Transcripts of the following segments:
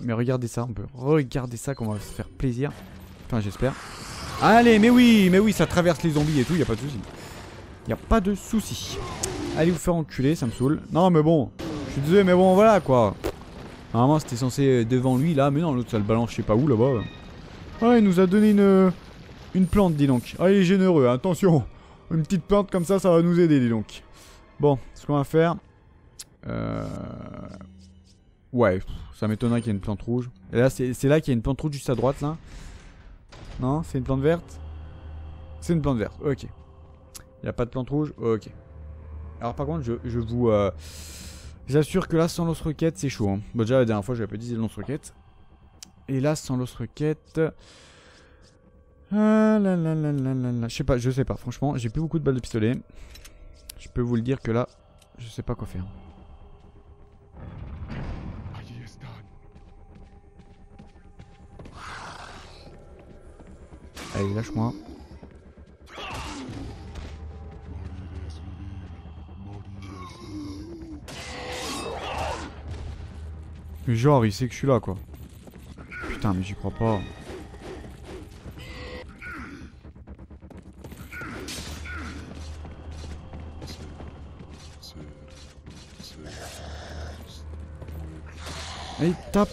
Mais regardez ça, on peut regarder ça, qu'on va se faire plaisir. Enfin, j'espère. Allez, mais oui, ça traverse les zombies et tout, y a pas de soucis. Y a pas de soucis. Allez vous faire enculer, ça me saoule. Non, mais bon, je suis désolé, mais bon, voilà quoi. Normalement, c'était censé être devant lui là, mais non, l'autre ça le balance, je sais pas où là-bas. Ah, il nous a donné une plante, dis donc. Ah, il est généreux, attention. Une petite plante comme ça va nous aider, dis donc. Bon, ce qu'on va faire. Ouais, ça m'étonnerait qu'il y ait une plante rouge. Et là, c'est là qu'il y a une plante rouge juste à droite là. Non, c'est une plante verte. C'est une plante verte, ok. Il n'y a pas de plante rouge, ok. Alors par contre, je vous assure que là, sans lance-roquette, c'est chaud. Hein. Bon, déjà, la dernière fois, j'avais pas dit lance-roquette. Et là, sans lance-roquette... Je sais pas, franchement, j'ai plus beaucoup de balles de pistolet. Je peux vous le dire que là, je sais pas quoi faire. Allez, lâche-moi. Genre, il sait que je suis là, quoi. Putain, mais j'y crois pas. Allez, tape.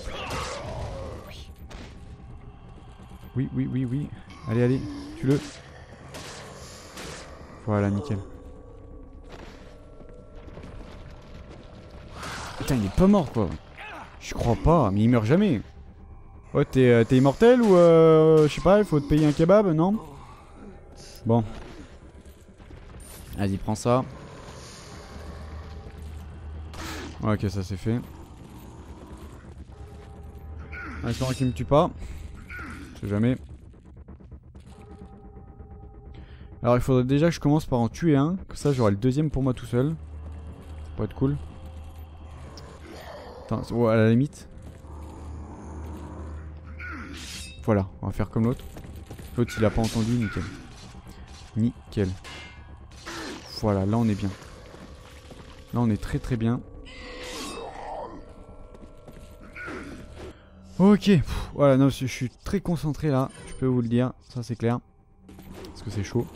Oui. Allez, tue-le. Voilà, nickel. Putain, il est pas mort, quoi. Je crois pas, mais il meurt jamais. Ouais, t'es immortel ou je sais pas, il faut te payer un kebab, non? Bon. Vas-y, prends ça. Ok, ça c'est fait. Attends qu'il me tue pas. Je sais jamais. Alors il faudrait déjà que je commence par en tuer un. Comme ça j'aurai le deuxième pour moi tout seul. Ça pourrait être cool. Attends, oh, à la limite. Voilà, on va faire comme l'autre. L'autre il a pas entendu, nickel. Nickel. Voilà, là on est bien. Là on est très très bien. Ok, voilà, non, je suis très concentré là, je peux vous le dire, ça c'est clair. Parce que c'est chaud.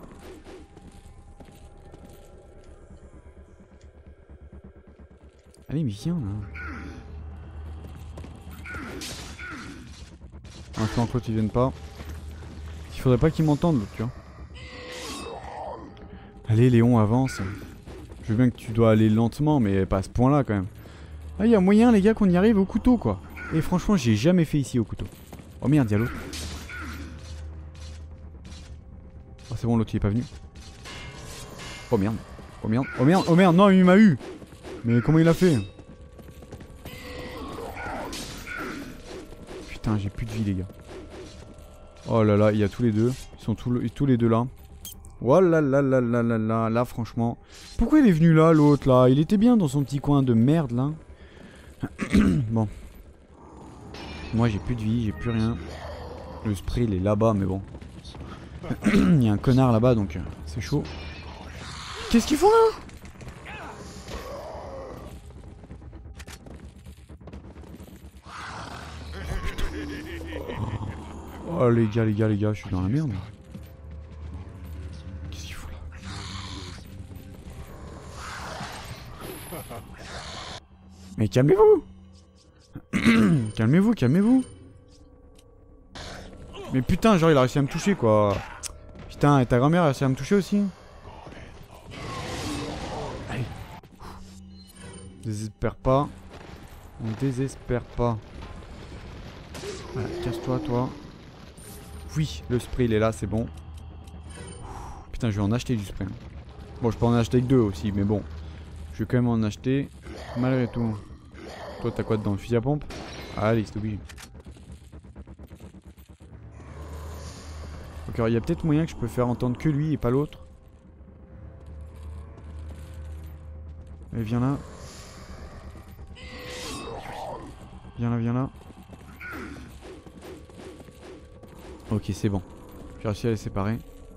Allez, mais viens là. Maintenant que l'autre il vienne pas. Il faudrait pas qu'il m'entende l'autre, tu vois. Allez Léon, avance. Je veux bien que tu dois aller lentement, mais pas à ce point là quand même. Ah, il y a moyen les gars qu'on y arrive au couteau quoi. Et franchement, j'ai jamais fait ici au couteau. Oh merde, y'a l'autre. Oh, c'est bon, l'autre il est pas venu. Oh merde. Oh merde. Oh merde. Oh merde. Non, il m'a eu. Mais comment il a fait? Putain, j'ai plus de vie, les gars. Oh là là, il y a tous les deux. Ils sont tous les deux là. Oh là là là là là là. Là, franchement. Pourquoi il est venu là, l'autre là? Il était bien dans son petit coin de merde là. Bon. Moi j'ai plus de vie, j'ai plus rien. Le spray il est là-bas mais bon. Il y a un connard là-bas donc c'est chaud. Qu'est-ce qu'ils font là? Oh les gars, je suis dans la merde. Qu'est-ce qu'il faut là? Mais calmez-vous. Calmez-vous. Mais putain, genre il a réussi à me toucher quoi. Putain, et ta grand-mère a réussi à me toucher aussi. Allez. Désespère pas. On désespère pas. Voilà, casse-toi, toi. Oui, le spray il est là, c'est bon. Putain, je vais en acheter du spray. Bon, je peux en acheter que 2 aussi, mais bon. Je vais quand même en acheter. Malgré tout. Toi, t'as quoi dedans? Le fusil à pompe? Allez, c'est obligé. Ok, il y a peut-être moyen que je peux faire entendre que lui et pas l'autre. Allez, viens là. Viens là. Ok, c'est bon. J'ai réussi à les séparer.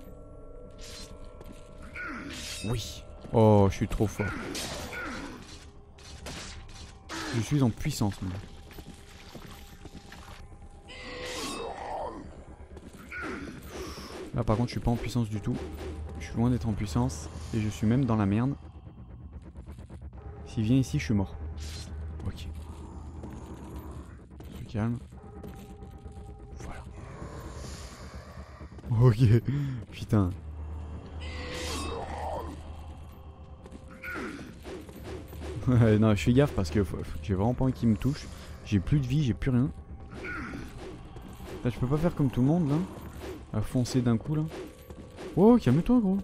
Oui. Oh, je suis trop fort. Je suis en puissance, moi. Là par contre je suis pas en puissance du tout. Je suis loin d'être en puissance. Et je suis même dans la merde. S'il vient ici je suis mort. Ok. Je suis calme. Voilà. Ok. Putain. Ouais, non je fais gaffe parce que j'ai vraiment pas envie qu'il me touche. J'ai plus de vie, j'ai plus rien. Là je peux pas faire comme tout le monde là. À foncer d'un coup là. Oh calme-toi gros.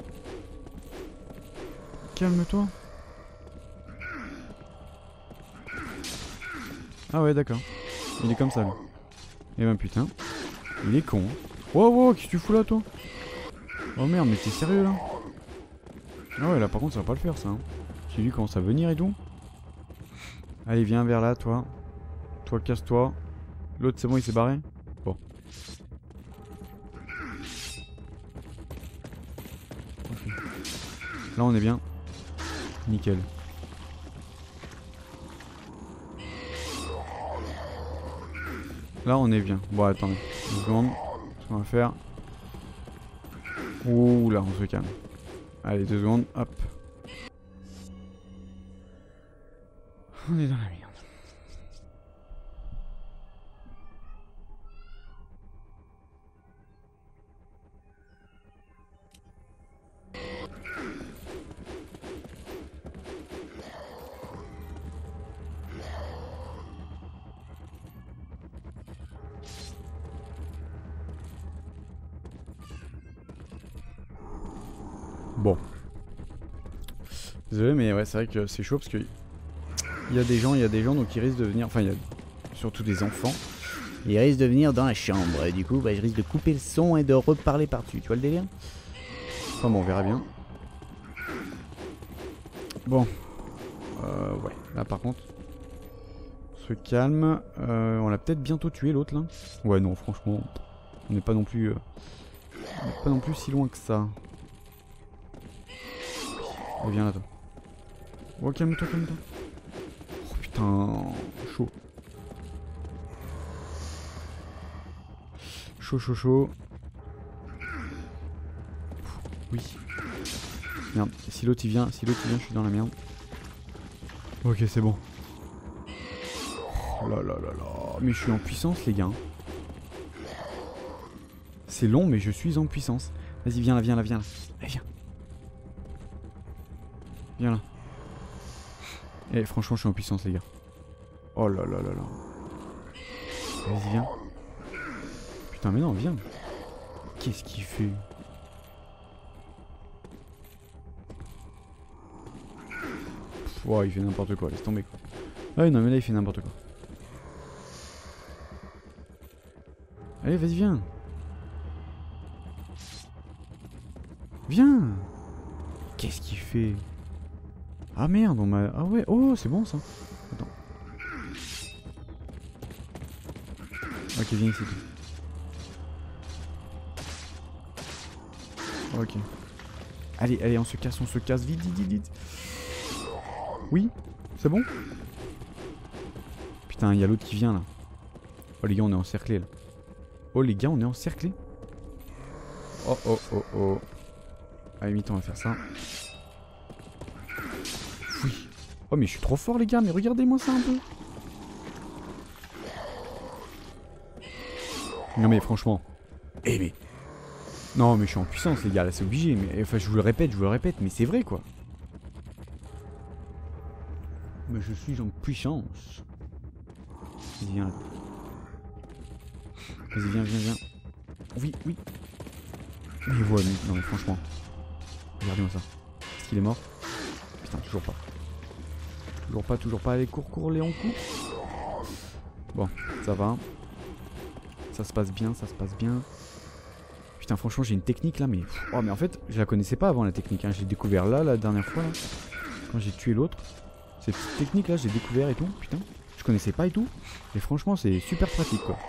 Calme-toi. Ah ouais d'accord. Il est comme ça lui. Eh ben putain. Il est con. Wow wow, qu'est-ce que tu fous là toi? Oh merde mais t'es sérieux là? Ah ouais là par contre ça va pas le faire ça hein. Si lui commence à venir et tout. Allez viens vers là toi. Toi casse-toi. L'autre c'est bon il s'est barré. Bon. Okay. Là on est bien. Nickel. Là on est bien. Bon attendez. Une seconde. Ce qu'on va faire. Ouh là on se calme. Allez 2 secondes. Hop. On est dans la merde. Bon. Désolé mais ouais c'est vrai que c'est chaud parce que il y a des gens donc ils risquent de venir, enfin il y a surtout des enfants. Ils risquent de venir dans la chambre et du coup bah, je risque de couper le son et de reparler par-dessus, tu vois le délire? Enfin bon on verra bien. Bon. Ouais, là par contre. On se calme. On l'a peut-être bientôt tué l'autre là. Ouais non franchement. On n'est pas non plus. On n'est pas non plus si loin que ça. Et viens là toi. Oh calme-toi, calme-toi. Oh putain. Chaud. Chaud, chaud, chaud. Oui. Merde. Si l'autre il vient, je suis dans la merde. Ok, c'est bon. Oh là là là là. Mais je suis en puissance, les gars. C'est long, mais je suis en puissance. Vas-y, viens là, viens là, viens là. Allez, viens. Viens là. Eh, franchement, je suis en puissance, les gars. Oh là là là là. Vas-y, viens. Putain, mais non, viens. Qu'est-ce qu'il fait? Oh, il fait n'importe quoi, laisse tomber quoi. Ah non mais là il fait n'importe quoi. Allez vas-y viens. Viens. Qu'est-ce qu'il fait? Ah merde on m'a... Ah ouais, oh c'est bon ça. Attends. Ok viens ici. Ok. Allez, allez on se casse, vite, vite, vite, vite. Oui, c'est bon. Putain, il y a l'autre qui vient là. Oh les gars, on est encerclés là. Oh les gars, on est encerclés. Oh oh oh oh. À la limite, on va faire ça. Oui. Oh mais je suis trop fort les gars, mais regardez-moi ça un peu. Non mais franchement. Eh mais... Non mais je suis en puissance les gars, là c'est obligé. Mais enfin je vous le répète, mais c'est vrai quoi. Mais je suis en puissance. Vas-y, viens là. Vas-y, viens, viens, viens. Oui, oui. Mais voilà, non mais franchement. Regardez-moi ça. Est-ce qu'il est mort? Putain, toujours pas. Toujours pas. Allez, cours, cours, Léon, cours. Bon, ça va. Ça se passe bien, Putain, franchement, j'ai une technique là, mais... Oh, mais en fait, je la connaissais pas avant la technique. Hein. J'ai découvert là, la dernière fois, là. Quand j'ai tué l'autre. Cette petite technique là, j'ai découvert et tout, putain. Je connaissais pas et tout. Et franchement, c'est super pratique quoi.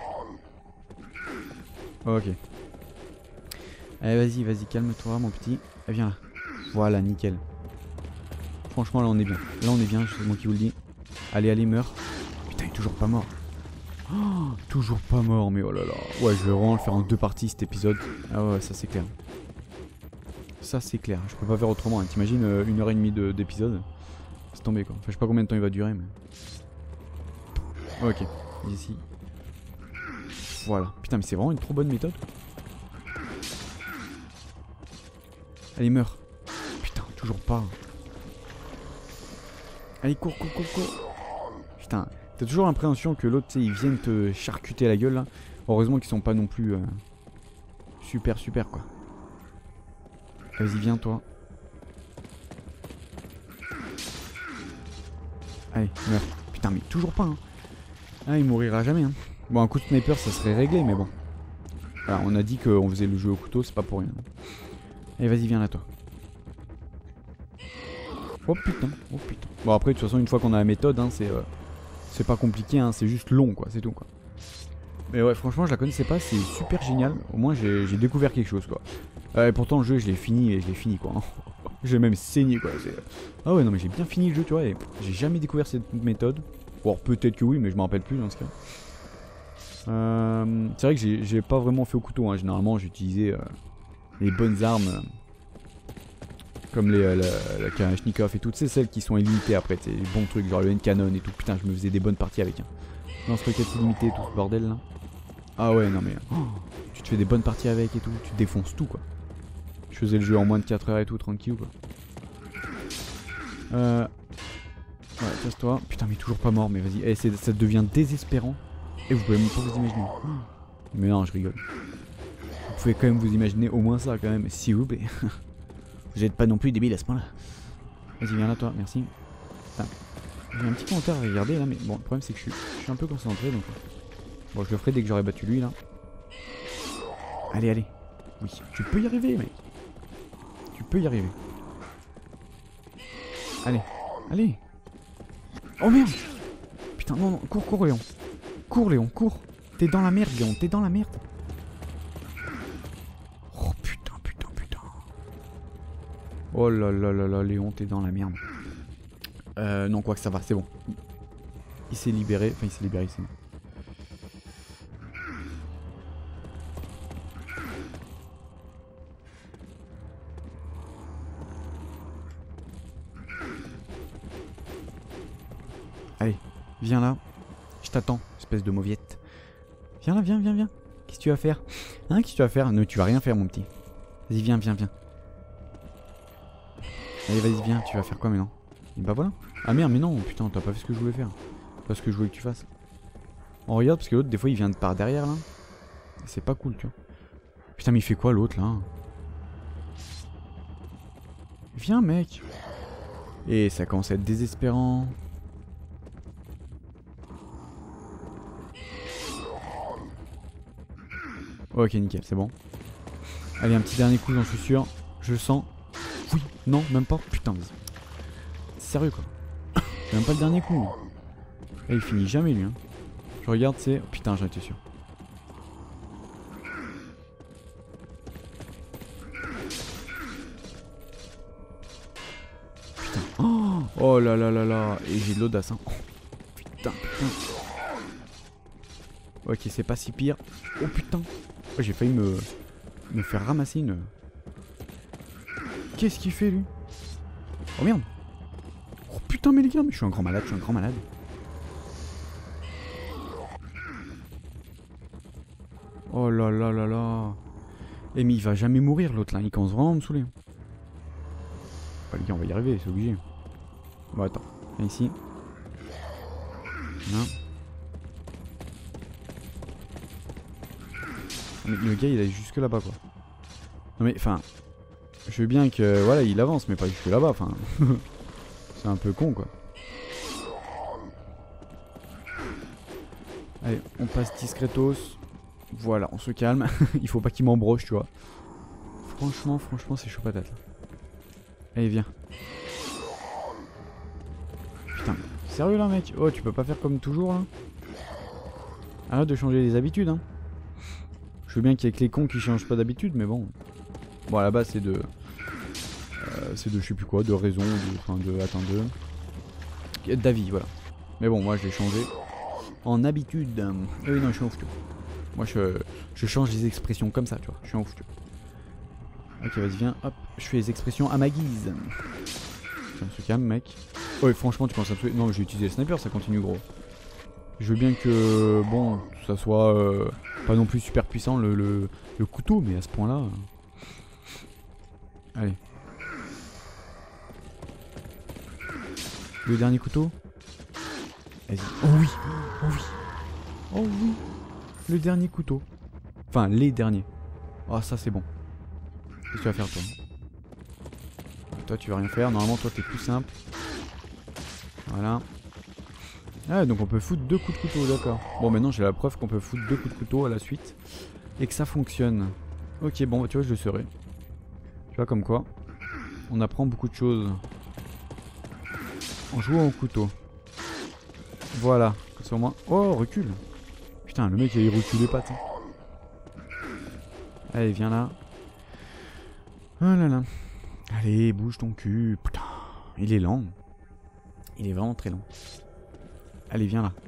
Ok. Allez, vas-y, calme-toi, mon petit. Eh, viens là. Voilà, nickel. Franchement, là, on est bien. C'est moi qui vous le dis. Allez, allez, meurs. Putain, il est toujours pas mort. Toujours pas mort, mais oh là là. Ouais, je vais vraiment le faire en 2 parties cet épisode. Ah ouais, ça c'est clair. Ça c'est clair, je peux pas faire autrement. Hein. T'imagines 1h30 d'épisode. C'est tombé quoi. Enfin, je sais pas combien de temps il va durer, mais. Ok, ici. Voilà. Putain, mais c'est vraiment une trop bonne méthode. Allez, meurs. Putain, toujours pas. Allez, cours. Putain, t'as toujours l'impression que l'autre, tu sais, ils viennent te charcuter la gueule là. Heureusement qu'ils sont pas non plus super quoi. Vas-y, viens toi. Allez, meurs. Putain, mais toujours pas. Hein. Ah, il mourira jamais. Hein. Bon, un coup de sniper, ça serait réglé, mais bon. Voilà, on a dit qu'on faisait le jeu au couteau, c'est pas pour rien. Allez, vas-y, viens là, toi. Oh putain. Bon, après, de toute façon, une fois qu'on a la méthode, hein, c'est pas compliqué, hein, c'est juste long, quoi, c'est tout, quoi. Mais ouais, franchement, je la connaissais pas, c'est super génial. Au moins, j'ai découvert quelque chose, quoi. Et pourtant, le jeu, je l'ai fini, quoi. J'ai même saigné, quoi. Ah ouais, non, mais j'ai bien fini le jeu, tu vois, et j'ai jamais découvert cette méthode. Ou alors peut-être que oui, mais je me rappelle plus dans ce cas. C'est vrai que j'ai pas vraiment fait au couteau, hein. Généralement, j'utilisais les bonnes armes. Comme la Kalachnikov et toutes ces celles qui sont illimitées après, c'est les bons trucs, genre le N-Canon et tout. Putain, je me faisais des bonnes parties avec. Hein. Lance-roquettes illimitées, tout ce bordel là. Ah ouais, non mais. Tu te fais des bonnes parties avec et tout, tu défonces tout quoi. Je faisais le jeu en moins de 4 heures et tout, tranquille quoi. Ouais, casse-toi. Putain, mais toujours pas mort, mais vas-y. Eh, ça devient désespérant. Et vous pouvez même pas vous imaginer. Mais non, je rigole. Vous pouvez quand même vous imaginer au moins ça quand même, s'il vous plaît. Vous êtes pas non plus débile à ce point là. Vas-y, viens là toi, merci. J'ai un petit commentaire à regarder là, mais bon, le problème c'est que je suis un peu concentré donc. Bon, je le ferai dès que j'aurai battu lui là. Allez. Oui, tu peux y arriver, mec. Tu peux y arriver. Allez. Oh merde. Putain, non, cours Léon. Cours Léon, cours. T'es dans la merde Léon, t'es dans la merde. Oh putain. Oh là, Léon, t'es dans la merde. Non, quoi que ça va, c'est bon. Il s'est libéré, c'est bon. Allez, viens là. Je t'attends, espèce de mauviette. Viens là, viens. Qu'est-ce que tu vas faire? Hein, qu'est-ce que tu vas faire? Non, tu vas rien faire, mon petit. Vas-y, viens. Allez, vas-y, viens, tu vas faire quoi maintenant? Et bah voilà. Ah merde, mais non, putain, t'as pas fait ce que je voulais faire. Pas ce que je voulais que tu fasses. On regarde parce que l'autre, des fois, il vient de par derrière là. C'est pas cool, tu vois. Putain, mais il fait quoi l'autre là? Viens, mec. Et ça commence à être désespérant. Ok, nickel, c'est bon. Allez, un petit dernier coup, j'en suis sûr. Je sens. Oui, non, même pas. Putain, vas-y. Sérieux quoi. C'est même pas le dernier coup. Et il finit jamais lui. Hein. Je regarde, c'est. Putain, j'en étais sûr. Putain. Oh là là. Et j'ai de l'audace. Hein. Oh, putain. Ok, c'est pas si pire. Oh putain. Oh, j'ai failli me faire ramasser une. Qu'est-ce qu'il fait lui? Oh merde. Oh putain, mais les gars, mais je suis un grand malade. Oh là là. Eh mais il va jamais mourir l'autre là, il commence vraiment à me saouler. Bah les gars, on va y arriver, c'est obligé. Bon attends, viens ici. Non. Mais le gars il est jusque là-bas quoi. Non mais enfin, je veux bien que voilà il avance mais pas jusque là-bas, enfin. C'est un peu con quoi. Allez, on passe discretos. Voilà, on se calme. Il faut pas qu'il m'embroche, tu vois. Franchement, c'est chaud patate. Allez, viens. Putain, sérieux là, mec? Oh, tu peux pas faire comme toujours là? Arrête de changer les habitudes, hein. Je veux bien qu'il y ait que les cons qui changent pas d'habitude, mais bon. Bon, à la base, c'est de je sais plus quoi, de raison, d'avis, voilà. Mais bon, moi je l'ai changé. en habitude. Oui, non, je suis en foutu. Moi, je change les expressions comme ça, tu vois. Je suis en foutu. Ok, vas-y, viens. Hop, je fais les expressions à ma guise. Tiens, se calme, mec. Ouais, franchement, tu penses à tuer. Non, j'ai utilisé le sniper, ça continue, gros. Je veux bien que, bon, ça soit pas non plus super puissant le couteau, mais à ce point-là. Allez. Le dernier couteau. Vas-y. Oh oui. Oh oui. Oh oui. Le dernier couteau. Enfin, les derniers. Oh, ça c'est bon. Qu'est-ce que tu vas faire, toi? Toi, tu vas rien faire. Normalement, toi, t'es plus simple. Voilà. Ah, donc on peut foutre 2 coups de couteau, d'accord. Bon, maintenant, j'ai la preuve qu'on peut foutre 2 coups de couteau à la suite. Et que ça fonctionne. Ok, bon, bah, tu vois, je le saurai. Tu vois, comme quoi. On apprend beaucoup de choses. En jouant au couteau. Voilà. Comme ça, au moins. Oh, recule. Putain, le mec, il recule les pattes. Allez, viens là. Oh là là. Allez, bouge ton cul. Putain, il est lent. Il est vraiment très lent. Allez, viens là.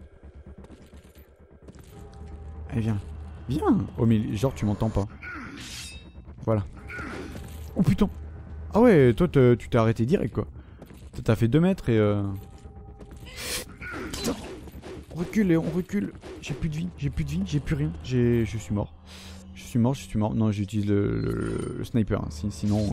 Allez, viens. Viens. Oh, mais genre, tu m'entends pas. Voilà. Oh putain. Ah ouais, toi, tu t'es arrêté direct, quoi. T'as fait 2 mètres et Putain. On recule, Léon, on recule. J'ai plus de vie, j'ai plus de vie, j'ai plus rien. Je suis mort. Je suis mort. Non, j'utilise le sniper. Hein. Sinon,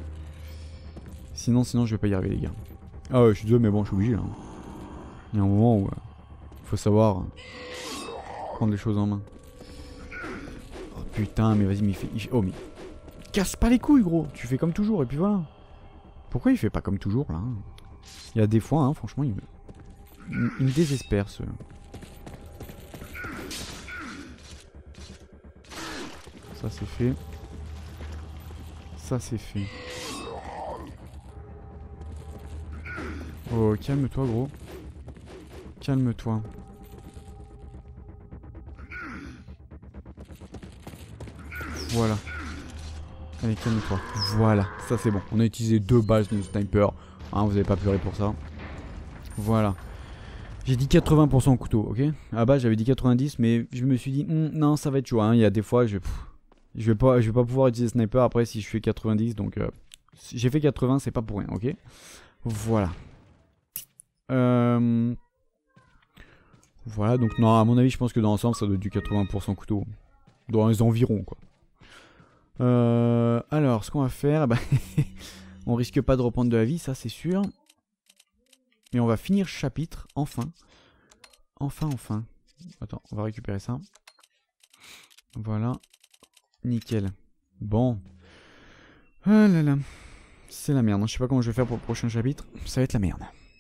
je vais pas y arriver, les gars. Ah ouais, je suis désolé, mais bon, je suis obligé. Hein. Il y a un moment où faut savoir prendre les choses en main. Oh putain, mais vas-y, mais il fait... Oh, mais casse pas les couilles, gros. Tu fais comme toujours, et puis voilà. Pourquoi il fait pas comme toujours, là? Il y a des fois, hein, franchement, il me désespère, ce... Ça, c'est fait. Ça, c'est fait. Oh, calme-toi, gros. Calme-toi. Voilà. Allez, calme-toi. Voilà, ça c'est bon. On a utilisé 2 balles de sniper. Hein, vous avez pas pleuré pour ça. Voilà. J'ai dit 80% au couteau, ok? À la base, j'avais dit 90, mais je me suis dit, non, ça va être chaud. Hein. Il y a des fois, je vais pas pouvoir utiliser sniper après si je fais 90. Donc, si j'ai fait 80, c'est pas pour rien, ok? Voilà. Voilà, donc non, à mon avis, je pense que dans l'ensemble, ça doit être du 80% couteau. Dans les environs, quoi. Alors, ce qu'on va faire, bah, on risque pas de reprendre de la vie, ça c'est sûr. Mais on va finir ce chapitre, enfin. Enfin. Attends, on va récupérer ça. Voilà. Nickel. Bon. Ah là là. C'est la merde, je sais pas comment je vais faire pour le prochain chapitre. Ça va être la merde.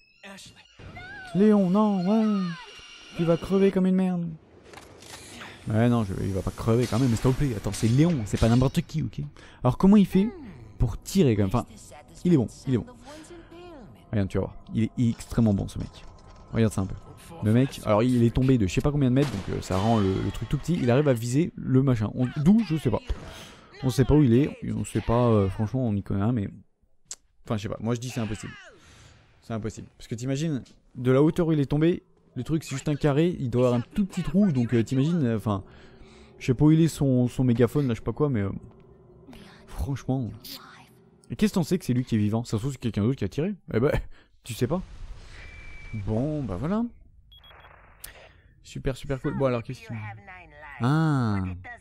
Léon, non, ouais. Il va crever comme une merde. Ouais, non, il va pas crever quand même, mais s'il te plaît. Attends, c'est Léon, c'est pas n'importe qui, ok? Alors, comment il fait pour tirer quand même? Enfin, il est bon. Regarde, tu vas voir. Il est extrêmement bon, ce mec. Regarde ça un peu. Le mec, alors il est tombé de je sais pas combien de mètres, donc ça rend le truc tout petit. Il arrive à viser le machin. D'où, je sais pas. On sait pas où il est. On sait pas, franchement, on y connaît rien, mais. Enfin, je sais pas. Moi, je dis c'est impossible. C'est impossible. Parce que t'imagines, de la hauteur où il est tombé, le truc c'est juste un carré, il doit avoir un tout petit trou, donc t'imagines, enfin, je sais pas où il est son mégaphone, là, je sais pas quoi, mais franchement. Et qu'est-ce qu'on sait que c'est lui qui est vivant? Ça se trouve c'est quelqu'un d'autre qui a tiré? Eh ben, tu sais pas. Bon, bah voilà. Super cool. Bon alors qu'est-ce qu'il... Ah.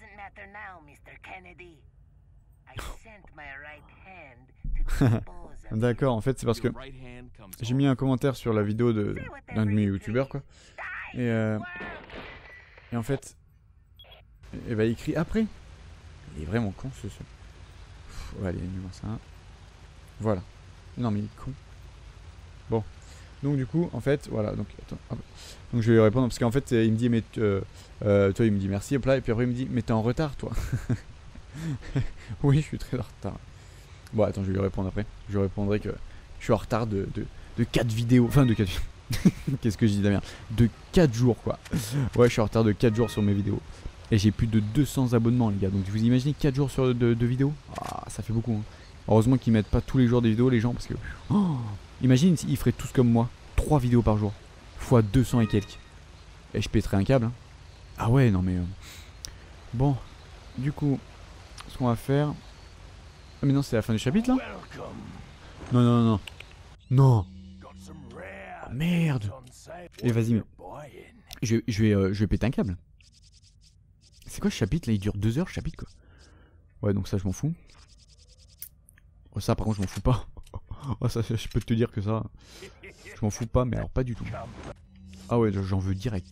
D'accord, en fait c'est parce que j'ai mis un commentaire sur la vidéo d'un de mes youtubeurs quoi. Et en fait, il va écrire après. Il est vraiment con ce. Allez, numéro ça. Voilà. Non mais il est con. Bon. Donc du coup, en fait, voilà. Donc attends. Hop. Donc je vais lui répondre parce qu'en fait, il me dit mais toi, il me dit merci hop là, et puis après il me dit mais t'es en retard toi. Oui, je suis très en retard. Bon, attends, je vais lui répondre après. Je lui répondrai que je suis en retard de 4 vidéos. Enfin, de 4 Qu'est-ce que je dis, Damien? De 4 jours, quoi. Ouais, je suis en retard de 4 jours sur mes vidéos. Et j'ai plus de 200 abonnements, les gars. Donc, vous imaginez 4 jours de vidéos? Ah, ça fait beaucoup. Hein. Heureusement qu'ils mettent pas tous les jours des vidéos, les gens, parce que... Oh, imagine s'ils feraient tous comme moi. 3 vidéos par jour. Fois 200 et quelques. Et je pèterai un câble. Hein. Ah ouais, non mais... Bon, du coup, ce qu'on va faire... Ah mais non, c'est la fin du chapitre là? Non, non, non. Non. Oh, merde. Et vas-y, mais... je vais péter un câble. C'est quoi ce chapitre là? Il dure 2 heures, ce chapitre quoi. Ouais, donc ça, je m'en fous. Oh, ça, par contre, je m'en fous pas. Oh, ça, je peux te dire que ça... Je m'en fous pas, mais alors pas du tout. Ah ouais, j'en veux direct.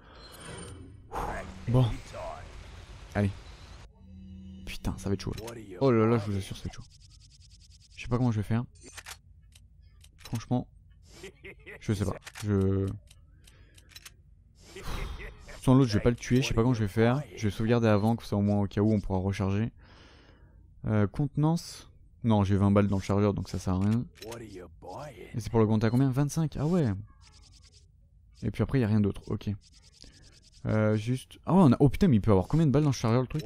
Bon. Allez. Putain, ça va être chaud. Là. Oh là là, je vous assure, ça va être chaud. Je sais pas comment je vais faire. Franchement, je sais pas. Sans l'autre, je vais pas le tuer. Je sais pas comment je vais faire. Je vais sauvegarder avant, comme ça au moins au cas où on pourra recharger. Contenance. Non, j'ai 20 balles dans le chargeur, donc ça sert à rien. Et c'est pour le compter à combien? 25. Ah ouais. Et puis après, il n'y a rien d'autre. Ok. Juste... Ah ouais, on a... Oh putain, mais il peut avoir combien de balles dans le chargeur, le truc?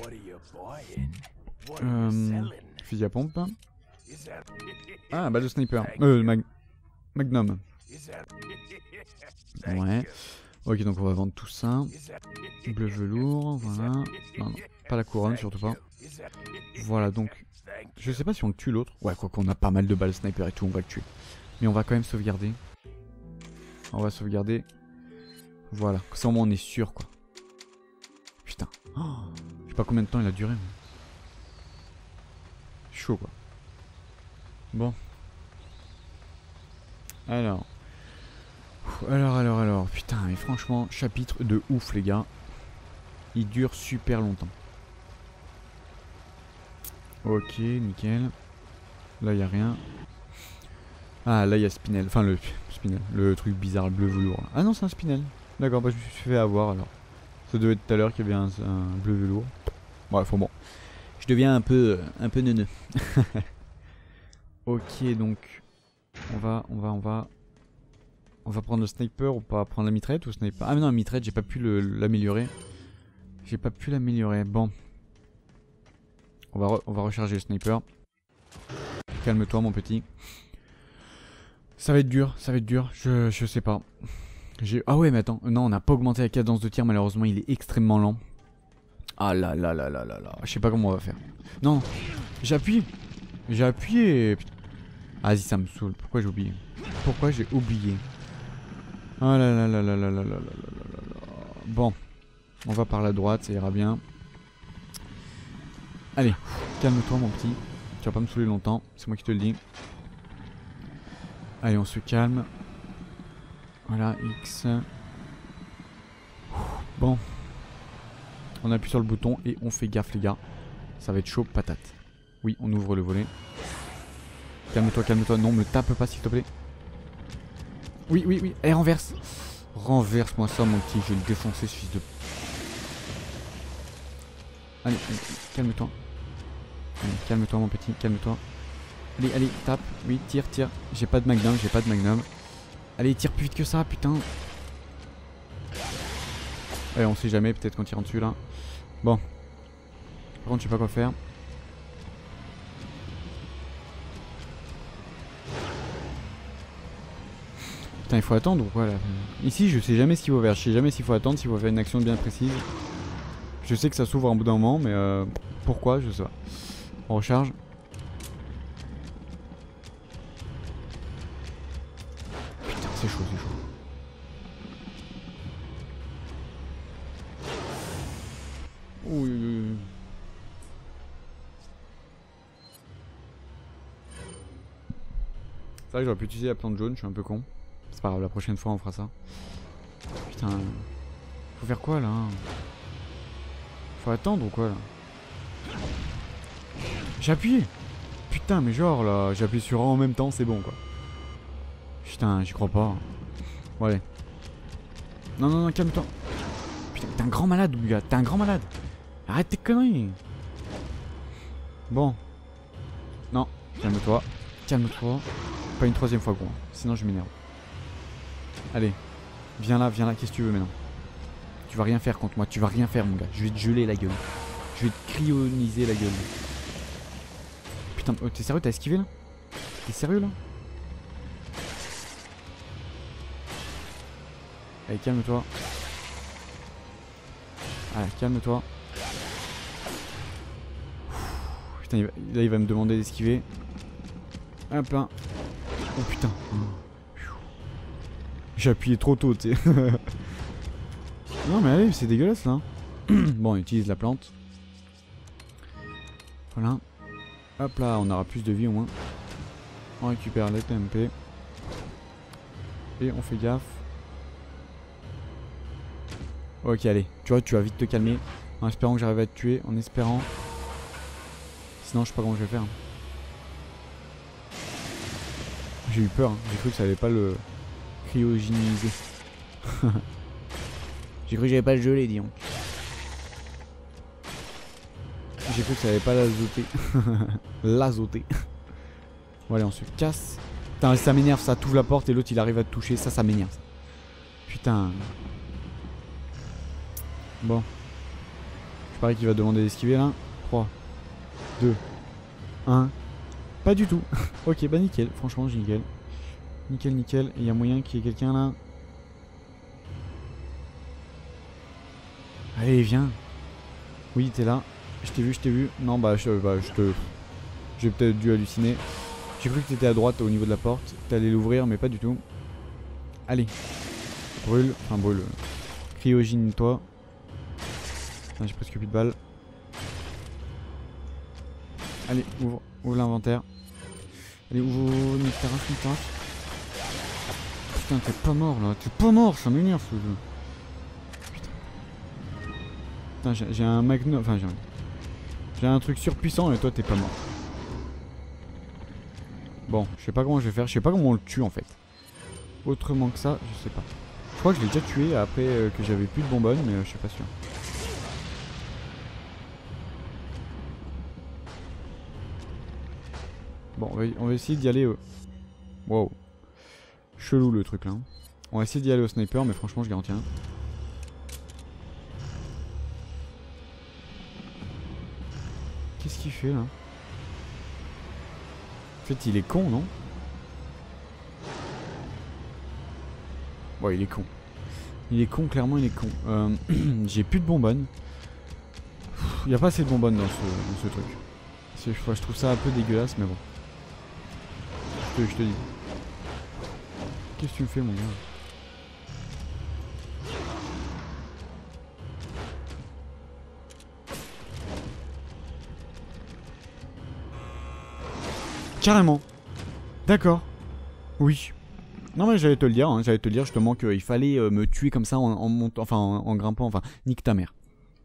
Fusil à pompe. Ah, balle de sniper. Magnum. Ouais. Ok, donc on va vendre tout ça. Bleu velours, voilà. Non, non, pas la couronne, surtout pas. Voilà, donc... Je sais pas si on le tue l'autre. Ouais, quoi qu'on a pas mal de balles sniper et tout, on va le tuer. Mais on va quand même sauvegarder. On va sauvegarder. Voilà, comme ça au moins on est sûr quoi. Putain. Oh, je sais pas combien de temps il a duré. Mais... Chaud quoi. Bon. Alors. Alors. Putain, mais franchement, chapitre de ouf les gars. Il dure super longtemps. Ok, nickel. Là il y a rien. Ah là il y a Spinel. Enfin le Spinel. Le truc bizarre, le bleu velours. Là. Ah non c'est un Spinel. D'accord, bah je me suis fait avoir alors. Ça devait être tout à l'heure qu'il y avait un bleu velours. Bref, bon. Je deviens un peu neuneux. Ok, donc on va prendre le sniper ou pas prendre la mitraillette ou sniper. Ah mais non, la mitraillette, j'ai pas pu l'améliorer. Bon. On va recharger le sniper. Calme-toi mon petit. Ça va être dur, je sais pas. Ah ouais mais attends, non on n'a pas augmenté la cadence de tir malheureusement, il est extrêmement lent. Ah là, je sais pas comment on va faire. Non, j'ai appuyé. Vas-y ça me saoule, pourquoi j'ai oublié? Ah là. Bon, on va par la droite, ça ira bien. Allez, calme-toi mon petit. Tu vas pas me saouler longtemps, c'est moi qui te le dis. Allez on se calme. Voilà, X. Bon. On appuie sur le bouton et on fait gaffe les gars. Ça va être chaud patate. Oui, on ouvre le volet. Calme-toi. Non, me tape pas s'il te plaît. Oui. Et renverse. Renverse-moi ça mon petit. Je vais le défoncer ce fils de... Allez, calme-toi. Allez, calme-toi mon petit, calme-toi. Allez, tape. Oui, tire. J'ai pas de magnum. Allez, tire plus vite que ça, putain. Allez, on sait jamais, peut-être qu'on tire en dessus là. Bon. Par contre, je sais pas quoi faire. Putain, il faut attendre ou quoi là? Ici, je sais jamais ce qu'il faut faire. Je sais jamais s'il faut attendre, s'il faut faire une action bien précise. Je sais que ça s'ouvre en bout d'un moment, mais pourquoi, je sais pas. On recharge. Putain, c'est chaud. Oui. C'est vrai que j'aurais pu utiliser la plante jaune, je suis un peu con. C'est pas grave, la prochaine fois on fera ça. Putain. Faut faire quoi là? Faut attendre ou quoi là? J'ai appuyé! Putain, mais genre là, j'ai appuyé sur A en même temps, c'est bon quoi. Putain, j'y crois pas. Bon, allez. Non, calme-toi. Putain, t'es un grand malade, gars, t'es un grand malade. Arrête tes conneries. Bon. Non, calme-toi. Pas une troisième fois, gros. Sinon, je m'énerve. Allez. Viens là, qu'est-ce que tu veux maintenant? Tu vas rien faire contre moi, tu vas rien faire, mon gars. Je vais te geler la gueule. Je vais te cryoniser la gueule. Putain, oh, t'es sérieux, t'as esquivé là? T'es sérieux là? Allez, calme-toi. Allez, calme-toi. Putain, là il va me demander d'esquiver. Hop là. Oh putain. J'ai appuyé trop tôt, tu sais. Non mais allez, c'est dégueulasse là. Bon, on utilise la plante. Voilà. Hop là, on aura plus de vie au moins. On récupère les TMP. Et on fait gaffe. Ok, allez. Tu vois, tu vas vite te calmer. En espérant que j'arrive à te tuer. En espérant. Sinon, je sais pas comment je vais faire. J'ai eu peur. Hein. J'ai cru que ça allait pas le cryogéniser. J'ai cru que j'avais pas le gelé, dis donc. J'ai cru que ça allait pas l'azoter. L'azoter. Bon, allez, on se casse. Putain, ça m'énerve, ça t'ouvre la porte et l'autre il arrive à te toucher. Ça m'énerve. Putain. Bon. Je parie qu'il va demander d'esquiver là. 3, 2, 1. Pas du tout. Ok, bah nickel. Franchement, j'ai nickel. Nickel, nickel. Et il y a moyen qu'il y ait quelqu'un là. Allez, viens. Oui, t'es là. Je t'ai vu, je t'ai vu. Non, bah, j'ai peut-être dû halluciner. J'ai cru que t'étais à droite au niveau de la porte. T'allais l'ouvrir, mais pas du tout. Allez. Brûle. Enfin, brûle. Cryogénie-toi. J'ai presque plus de balles. Allez, ouvre. Ouvre l'inventaire. Allez, ouvre. Nique-ta-race. Putain, t'es pas mort là. T'es pas mort, ça m'énerve ce jeu. Putain, j'ai un magnum. Enfin, j'ai un truc surpuissant et toi, t'es pas mort. Bon, je sais pas comment je vais faire. Je sais pas comment on le tue en fait. Autrement que ça, je sais pas. Je crois que je l'ai déjà tué après que j'avais plus de bonbonnes, mais je suis pas sûr. Bon, on va essayer d'y aller. Wow. Chelou le truc là. On va essayer d'y aller au sniper, mais franchement, je garantis rien. Qu'est-ce qu'il fait là? En fait, il est con, non? Ouais, il est con. Il est con, clairement, il est con. J'ai plus de bonbonnes. Il n'y a pas assez de bonbonnes dans ce truc. Je trouve ça un peu dégueulasse, mais bon. Je te dis. Qu'est-ce que tu me fais, mon gars? Carrément. D'accord. Oui. Non mais j'allais te le dire, hein, j'allais te le dire justement qu'il fallait me tuer comme ça en montant, enfin en grimpant, enfin nique ta mère.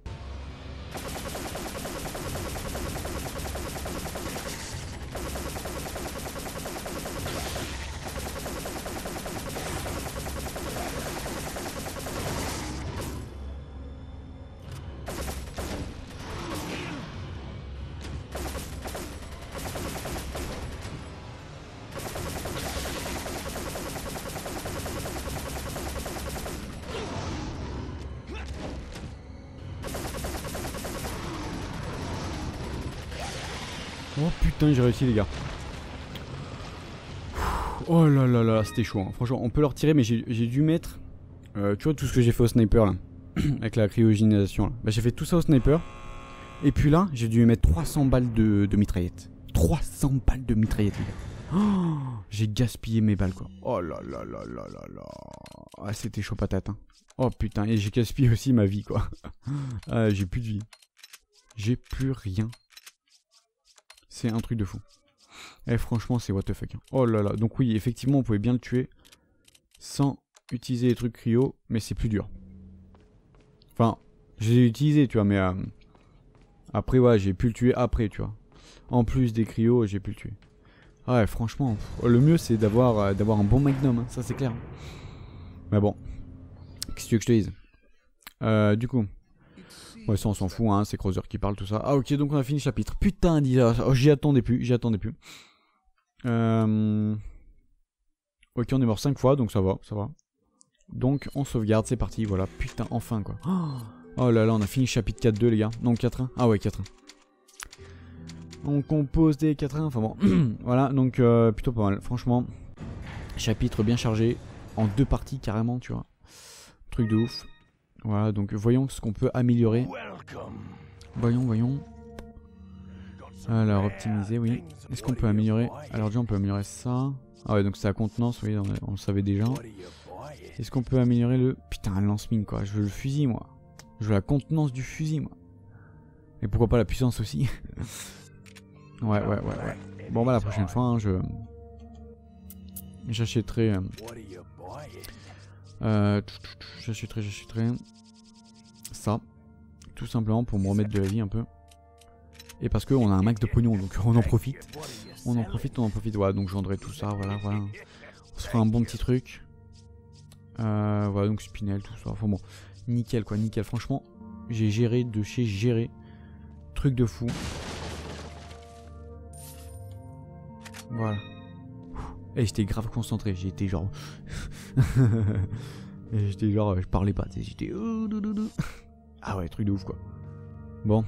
Oh putain, j'ai réussi les gars. Oh là là là, c'était chaud. Hein. Franchement, on peut leur tirer, mais j'ai dû mettre... tu vois tout ce que j'ai fait au sniper là. Avec la cryogénisation là. Bah, j'ai fait tout ça au sniper. Et puis là, j'ai dû mettre 300 balles de mitraillette. 300 balles de mitraillette les gars. Oh, j'ai gaspillé mes balles quoi. Oh là là là là là là. Ah, c'était chaud patate. Hein. Oh putain, et j'ai gaspillé aussi ma vie quoi. Ah, j'ai plus de vie. J'ai plus rien. C'est un truc de fou. Eh franchement c'est what the fuck. Hein. Oh là là. Donc oui effectivement on pouvait bien le tuer sans utiliser les trucs cryo. Mais c'est plus dur. Enfin j'ai utilisé tu vois mais après ouais j'ai pu le tuer après tu vois. En plus des cryos j'ai pu le tuer. Ah ouais franchement le mieux c'est d'avoir un bon magnum hein, ça c'est clair. Mais bon. Qu'est-ce que tu veux que je te dise du coup. Ouais ça on s'en fout hein, c'est Crowther qui parle tout ça. Ah ok donc on a fini le chapitre. Putain oh, j'y attendais plus. Ok on est mort 5 fois donc ça va. Donc on sauvegarde, c'est parti, voilà. Putain enfin quoi. Oh là là on a fini le chapitre 4-2 les gars. Non 4-1. Ah ouais 4-1. On compose des 4-1, enfin bon. Voilà donc plutôt pas mal. Franchement chapitre bien chargé. En 2 parties carrément tu vois. Truc de ouf. Voilà, donc voyons ce qu'on peut améliorer. Voyons. Alors, optimiser, oui. Est-ce qu'on peut améliorer? Alors déjà, on peut améliorer ça. Ah ouais, donc c'est la contenance, oui, on le savait déjà. Est-ce qu'on peut améliorer le... Putain, un lance-mine, quoi. Je veux le fusil, moi. Je veux la contenance du fusil, moi. Et pourquoi pas la puissance aussi. Ouais. Bon, bah la prochaine fois, hein, j'achèterai... j'achèterai ça. Tout simplement pour me remettre de la vie un peu. Et parce qu'on a un max de pognon, donc on en profite. On en profite. Voilà, donc je vendrai tout ça, voilà. On se fera un bon petit truc. Voilà, donc Spinel, tout ça. Enfin bon, nickel quoi, nickel. Franchement, j'ai géré de chez géré. Truc de fou. Voilà. Et j'étais grave concentré, j'étais genre... je parlais pas, j'étais... Ah ouais, truc de ouf quoi. Bon.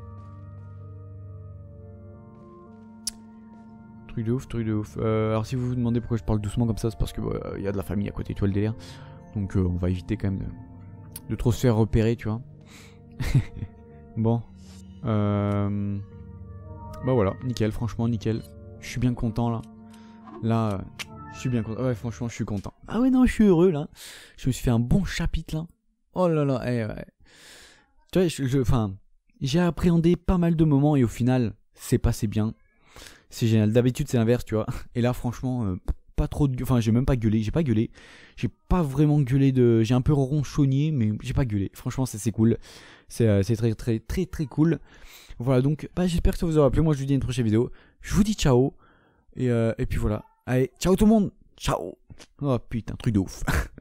Truc de ouf. Alors si vous vous demandez pourquoi je parle doucement comme ça, c'est parce que y a de la famille à côté, tu vois le délire. Donc on va éviter quand même de trop se faire repérer, tu vois. Bon. Bah voilà, nickel, franchement nickel. Je suis bien content là. Là, je suis bien content. Ouais, franchement, je suis content. Ah ouais, non, je suis heureux là. Je me suis fait un bon chapitre là. Oh là là, ouais. Tu vois, enfin, j'ai appréhendé pas mal de moments et au final, c'est passé bien. C'est génial. D'habitude, c'est l'inverse, tu vois. Et là, franchement, pas trop de... Enfin, j'ai même pas gueulé. J'ai pas vraiment gueulé de... J'ai un peu ronchonnier, mais j'ai pas gueulé. Franchement, c'est cool. C'est très cool. Voilà, donc, bah, j'espère que ça vous aura plu. Moi, je vous dis à une prochaine vidéo. Je vous dis ciao. Et puis voilà. Allez, ciao tout le monde. Ciao. Oh putain, truc de ouf.